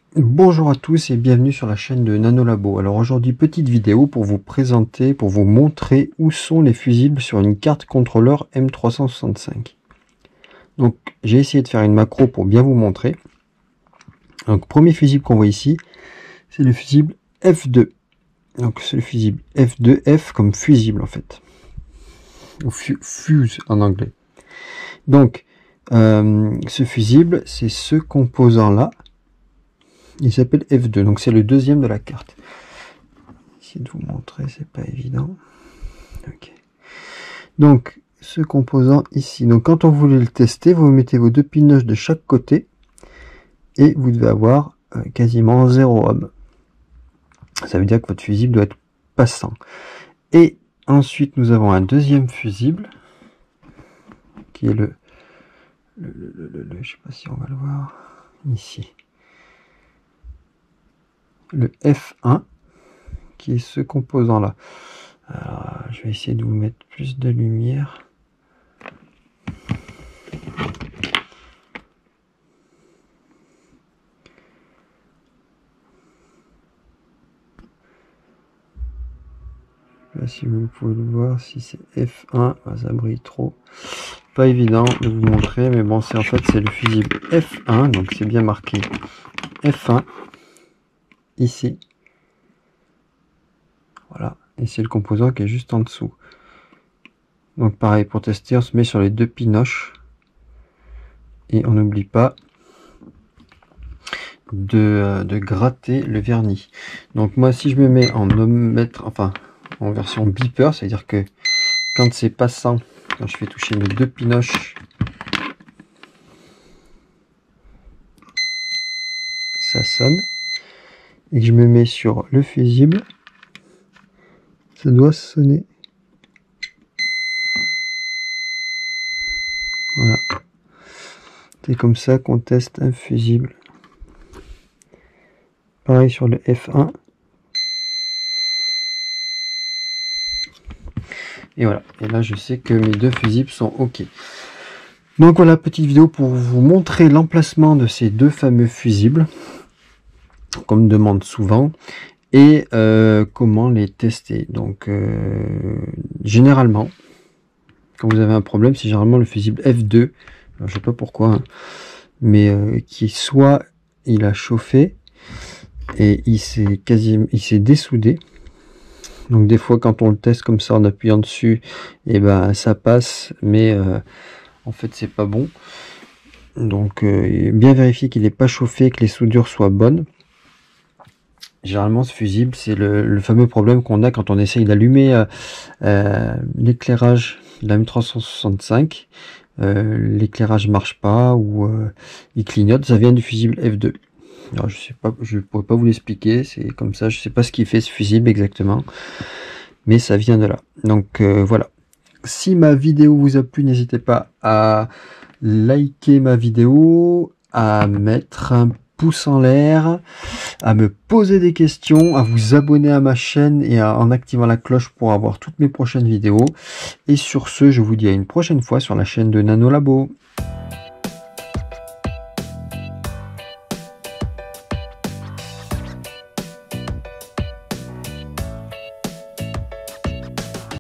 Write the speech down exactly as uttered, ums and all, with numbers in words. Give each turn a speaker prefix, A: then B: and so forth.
A: Bonjour à tous et bienvenue sur la chaîne de Nanolabo. Alors aujourd'hui, petite vidéo pour vous présenter, pour vous montrer où sont les fusibles sur une carte contrôleur M trois cent soixante-cinq. Donc j'ai essayé de faire une macro pour bien vous montrer. Donc premier fusible qu'on voit ici, c'est le fusible F deux. Donc c'est le fusible F deux F comme fusible en fait. Ou fuse en anglais. Donc euh, ce fusible, c'est ce composant là. Il s'appelle F deux, donc c'est le deuxième de la carte. Essayer de vous montrer, c'est pas évident. Okay. Donc ce composant ici, donc quand on voulait le tester, vous mettez vos deux pinoches de chaque côté et vous devez avoir euh, quasiment zéro ohm. Ça veut dire que votre fusible doit être passant. Et ensuite nous avons un deuxième fusible qui est le, le, le, le, le je sais pas si on va le voir ici. Le F un qui est ce composant là. Alors, je vais essayer de vous mettre plus de lumière. Je sais pas si vous pouvez le voir, si c'est F un, ah, ça brille trop. Pas évident de vous montrer, mais bon, c'est en fait c'est le fusible F un, donc c'est bien marqué F un ici. Voilà, et c'est le composant qui est juste en dessous. Donc pareil, pour tester, on se met sur les deux pinoches et on n'oublie pas de, de gratter le vernis. Donc moi, si je me mets en ohmmètre, enfin en version beeper, c'est à dire que quand c'est passant, quand je fais toucher mes deux pinoches, ça sonne, et que je me mets sur le fusible, ça doit sonner. Voilà, c'est comme ça qu'on teste un fusible. Pareil sur le F un. Et voilà, et là je sais que mes deux fusibles sont ok. Donc voilà, petite vidéo pour vous montrer l'emplacement de ces deux fameux fusibles, comme me demande souvent, et euh, comment les tester. Donc euh, généralement, quand vous avez un problème, c'est généralement le fusible F deux, alors, je sais pas pourquoi, hein, mais euh, qui soit il a chauffé et il s'est quasi, il s'est dessoudé. Donc des fois quand on le teste comme ça en appuyant dessus, et eh ben ça passe, mais euh, en fait c'est pas bon. Donc euh, bien vérifier qu'il n'est pas chauffé, que les soudures soient bonnes. Généralement ce fusible, c'est le, le fameux problème qu'on a quand on essaye d'allumer euh, euh, l'éclairage de la M trois cent soixante-cinq. Euh, l'éclairage marche pas ou euh, il clignote, ça vient du fusible F deux. Alors, je sais pas, je pourrais pas vous l'expliquer, c'est comme ça, je sais pas ce qui fait ce fusible exactement, mais ça vient de là. Donc euh, voilà. Si ma vidéo vous a plu, n'hésitez pas à liker ma vidéo, à mettre un pouce en l'air, à me poser des questions, à vous abonner à ma chaîne et à, en activant la cloche pour avoir toutes mes prochaines vidéos. Et sur ce, je vous dis à une prochaine fois sur la chaîne de Nanolabo.